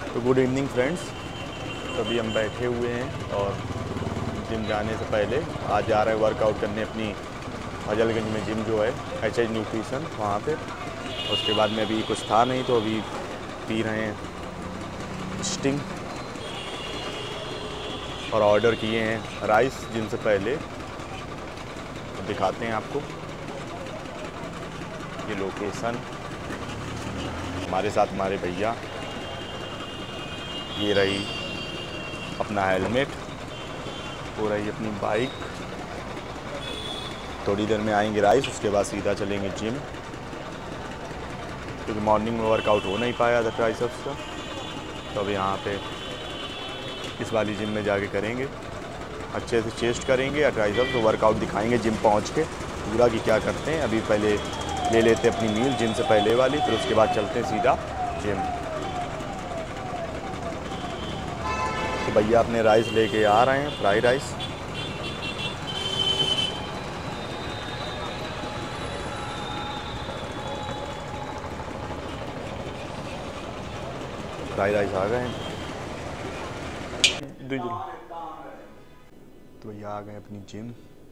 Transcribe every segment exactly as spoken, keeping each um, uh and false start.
तो good evening friends. तो अभी हम बैठे हुए हैं और जिम जाने से पहले आज जा रहे हैं वर्कआउट करने अपनी फजलगंज में जिम जो है एच एच न्यूट्रिशन वहाँ पे। उसके बाद में अभी कुछ था नहीं तो अभी पी रहे हैं स्टिंग और ऑर्डर किए हैं राइस जिम से पहले। तो दिखाते हैं आपको ये लोकेशन। हमारे साथ हमारे भैया, ये रही अपना हेलमेट, वो रही अपनी बाइक। थोड़ी देर में आएंगे राइस, उसके बाद सीधा चलेंगे जिम, क्योंकि मॉर्निंग में वर्कआउट हो नहीं पाया था ट्राइसेप्स का। तो अब यहाँ पे इस वाली जिम में जाके करेंगे, अच्छे से चेस्ट करेंगे या ट्राइसेप्स। तो वर्कआउट दिखाएंगे जिम पहुँच के पूरा कि क्या करते हैं। अभी पहले ले लेते अपनी मील जिम से पहले वाली, फिर उसके बाद चलते हैं सीधा जिम। तो भैया अपने राइस लेके आ रहे हैं, फ्राई राइस। फ्राई राइस आ गए हैं। तो भैया आ गए अपनी जिम।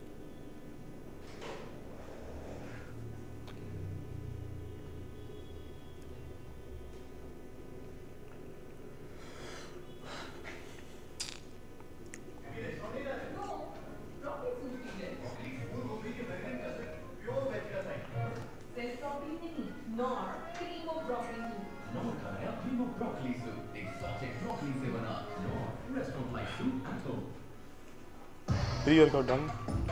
Pre workout done.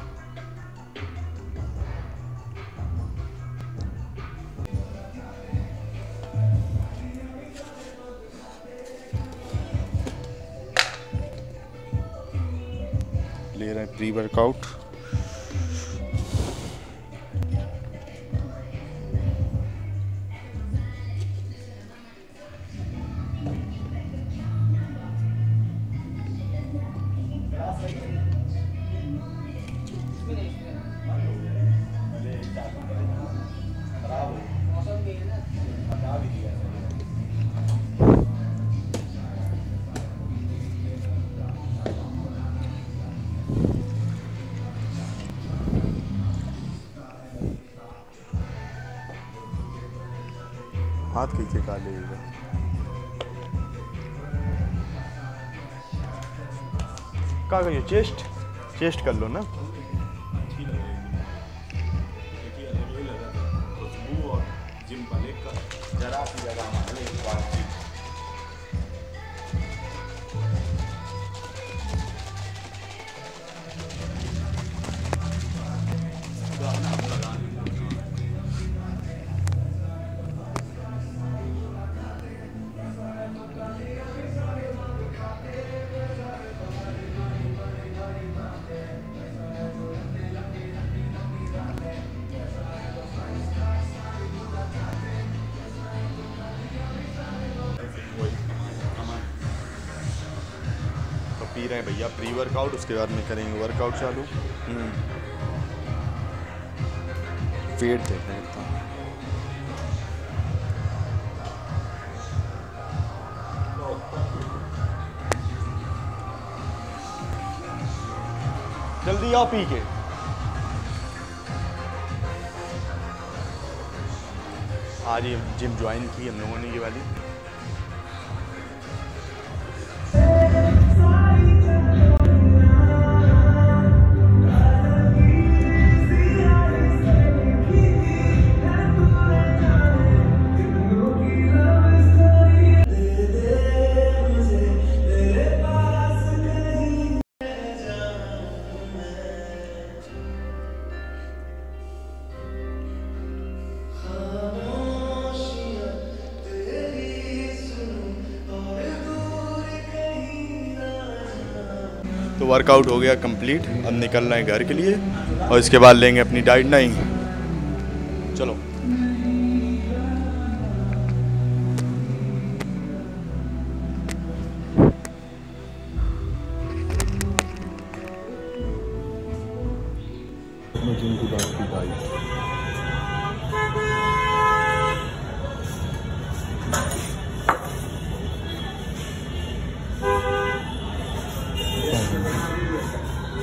ले रहे हैं प्री वर्कआउट। हाथ खींचे काले क्या करिए, चेस्ट चेस्ट कर लो ना। जिम वाले का जरा सी जगह पी रहे हैं भैया प्री वर्कआउट। उसके बाद में करेंगे वर्कआउट चालू। वेट देख रहे हैं। जल्दी आओ पी के। आज ये जिम ज्वाइन की हम लोगों ने, ये वाली। तो वर्कआउट हो गया कंप्लीट। अब निकल रहे हैं घर के लिए और इसके बाद लेंगे अपनी डाइट। नहीं चलो जिम की बात की डाइट।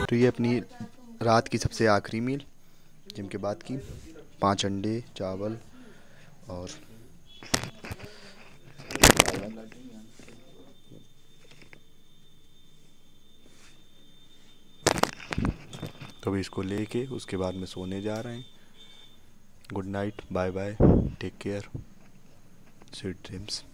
और ये अपनी रात की सबसे आखिरी मील जिम के बाद की। पांच अंडे, चावल और तो अभी इसको लेके उसके बाद में सोने जा रहे हैं। Good night, bye bye, take care, sweet dreams.